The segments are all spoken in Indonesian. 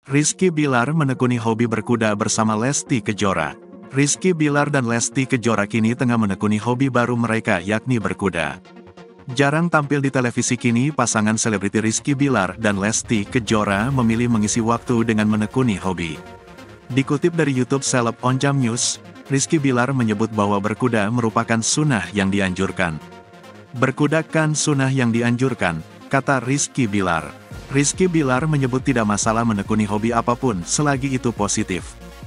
Rizky Bilar menekuni hobi berkuda bersama Lesti Kejora. Rizky Bilar dan Lesti Kejora kini tengah menekuni hobi baru mereka yakni berkuda. Jarang tampil di televisi kini pasangan selebriti Rizky Bilar dan Lesti Kejora memilih mengisi waktu dengan menekuni hobi. Dikutip dari YouTube seleb Onjam News, Rizky Bilar menyebut bahwa berkuda merupakan sunnah yang dianjurkan. Berkuda kan sunnah yang dianjurkan, kata Rizky Bilar. Rizky Bilar menyebut tidak masalah menekuni hobi apapun selagi itu positif.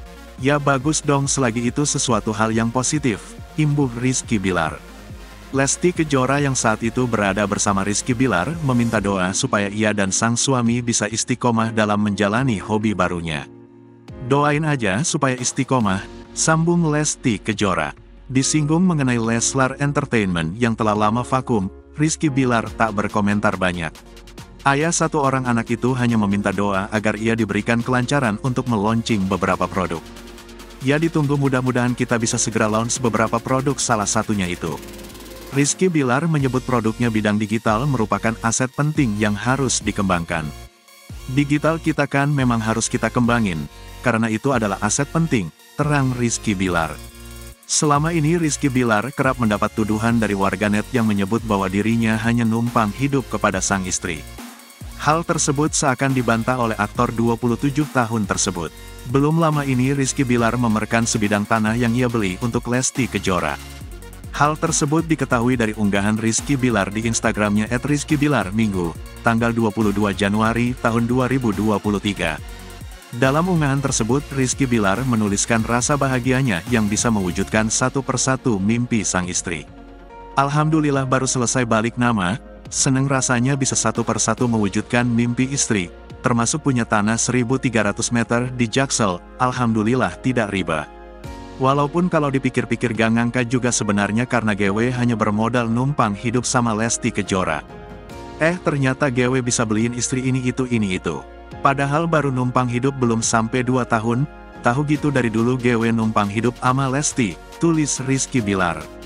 Ya bagus dong selagi itu sesuatu hal yang positif, imbuh Rizky Bilar. Lesti Kejora yang saat itu berada bersama Rizky Bilar meminta doa supaya ia dan sang suami bisa istiqomah dalam menjalani hobi barunya. Doain aja supaya istiqomah, sambung Lesti Kejora. Disinggung mengenai Leslar Entertainment yang telah lama vakum, Rizky Bilar tak berkomentar banyak. Ayah satu orang anak itu hanya meminta doa agar ia diberikan kelancaran untuk meluncing beberapa produk. Ya ditunggu mudah-mudahan kita bisa segera launch beberapa produk salah satunya itu. Rizky Bilar menyebut produknya bidang digital merupakan aset penting yang harus dikembangkan. Digital kita kan memang harus kita kembangin, karena itu adalah aset penting, terang Rizky Bilar. Selama ini Rizky Bilar kerap mendapat tuduhan dari warganet yang menyebut bahwa dirinya hanya numpang hidup kepada sang istri. Hal tersebut seakan dibantah oleh aktor 27 tahun tersebut. Belum lama ini Rizky Bilar memerkan sebidang tanah yang ia beli untuk Lesti Kejora. Hal tersebut diketahui dari unggahan Rizky Bilar di Instagramnya @rizkybilar Minggu, tanggal 22 Januari tahun 2023. Dalam unggahan tersebut Rizky Bilar menuliskan rasa bahagianya yang bisa mewujudkan satu persatu mimpi sang istri. Alhamdulillah baru selesai balik nama, seneng rasanya bisa satu persatu mewujudkan mimpi istri, termasuk punya tanah 1.300 meter di Jaksel, alhamdulillah tidak riba. Walaupun kalau dipikir-pikir gak ngangka juga sebenarnya karena GW hanya bermodal numpang hidup sama Lesti Kejora. Ternyata GW bisa beliin istri ini itu. Padahal baru numpang hidup belum sampai 2 tahun, tahu gitu dari dulu GW numpang hidup ama Lesti, tulis Rizky Bilar.